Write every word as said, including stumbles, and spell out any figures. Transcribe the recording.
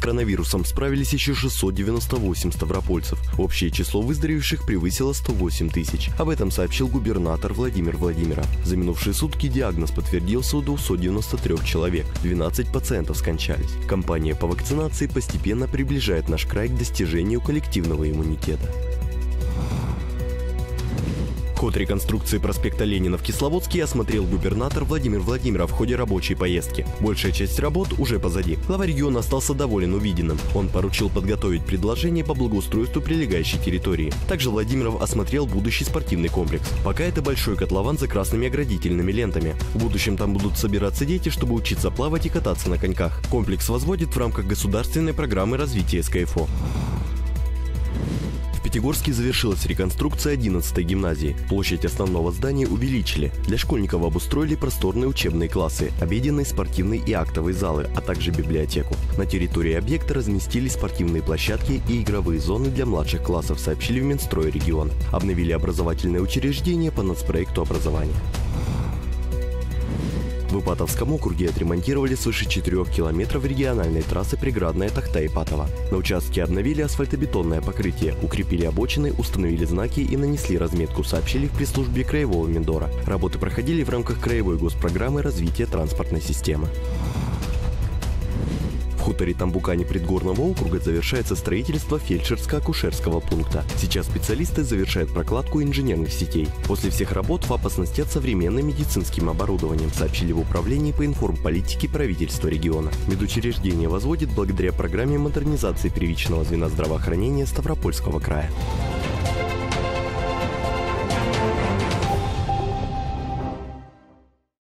коронавирусом справились еще шестьсот девяносто восемь ставропольцев. Общее число выздоровевших превысило сто восемь тысяч. Об этом сообщил губернатор Владимир Владимиров. За минувшие сутки диагноз подтвердился у двухсот девяноста трёх человек. двенадцать пациентов скончались. Кампания по вакцинации постепенно приближает наш край к достижению коллективного иммунитета. Ход реконструкции проспекта Ленина в Кисловодске осмотрел губернатор Владимир Владимиров в ходе рабочей поездки. Большая часть работ уже позади. Глава региона остался доволен увиденным. Он поручил подготовить предложение по благоустройству прилегающей территории. Также Владимиров осмотрел будущий спортивный комплекс. Пока это большой котлован за красными оградительными лентами. В будущем там будут собираться дети, чтобы учиться плавать и кататься на коньках. Комплекс возводит в рамках государственной программы развития СКФО. В Пятигорске завершилась реконструкция одиннадцатой гимназии. Площадь основного здания увеличили. Для школьников обустроили просторные учебные классы, обеденные, спортивные и актовые залы, а также библиотеку. На территории объекта разместили спортивные площадки и игровые зоны для младших классов, сообщили в Минстрое региона. Обновили образовательные учреждения по нацпроекту образования. В Ипатовском округе отремонтировали свыше четырёх километров региональной трассы Преградная Тахта-Ипатово. На участке обновили асфальтобетонное покрытие, укрепили обочины, установили знаки и нанесли разметку, сообщили в пресс-службе Краевого Миндора. Работы проходили в рамках краевой госпрограммы развития транспортной системы. В хуторе Тамбукане Предгорного округа завершается строительство фельдшерско-акушерского пункта. Сейчас специалисты завершают прокладку инженерных сетей. После всех работ ФАП оснастят современным медицинским оборудованием, сообщили в управлении по информполитике правительства региона. Медучреждение возводит благодаря программе модернизации первичного звена здравоохранения Ставропольского края.